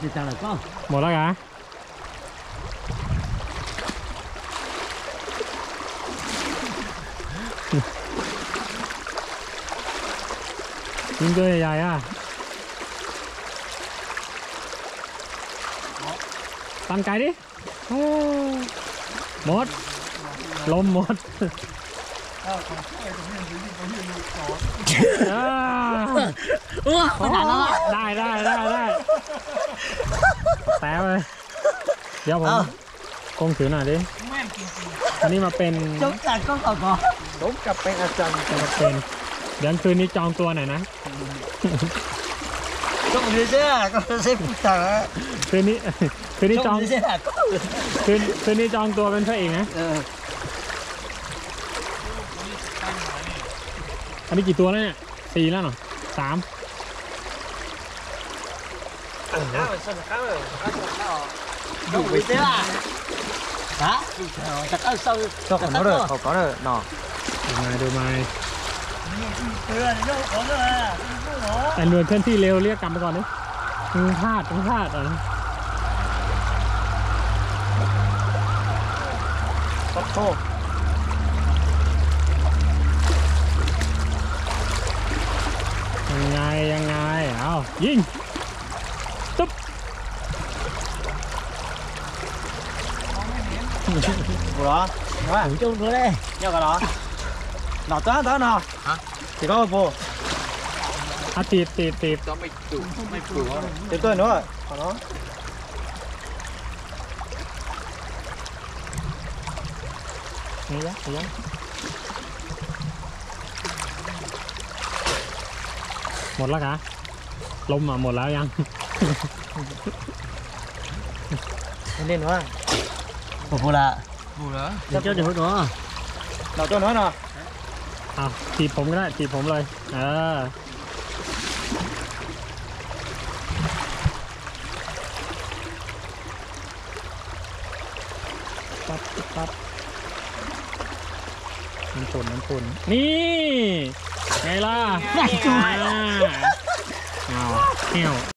จะจังเลยก็หมดแล้วกะยิงตัวใหญ่ๆอ่ะตั้งไกลดิหมดลมหมดขนาดนั้นละได้แต่เลยเดี๋ยวผมคงถือหน่อยดิอันนี้มาเป็นจงจัดก็ก่อนผมกลับเป็นอาจารย์จะมาเป็นเดี๋ยวคืนนี้จองตัวหน่อยนะจงดีเสียก็เสียผู้ชายคืนนี้จองคืนนี้จองตัวเป็นพระเอกนะอันนี้กี่ตัวแล้วเนี่ย4แล้วเหรอ3 ดูไปเสียฮะจะเข้าเศร้าก็ขอเด้อเขาก็เด้อเนาะดูมาเตือนโยกของเลยแต่หน่วยเคลื่อนที่เร็วเรียกกลับไปก่อนนี่พลาดอ่ะขอโทษยังไงเอายิงตุ๊บหัวว่าจงตัวเลยเยอะกันเหรอหน่อต้าหน่อฮะที่เขาปูตีบจะไม่จุไม่ปูเดี๋ยวตัวหนูขอเนาะนี่ยะหมดแล้วกะลมอ่ะหมดแล้วยังเล่นว่าปูละเจ้าเดี๋ยวหนูหน่อตัวน้อยหน่อจีบผมก็ได้จีบผมเลยปั๊บน้ำปุ่นนี่ไงล่ะเอาเหี้ยว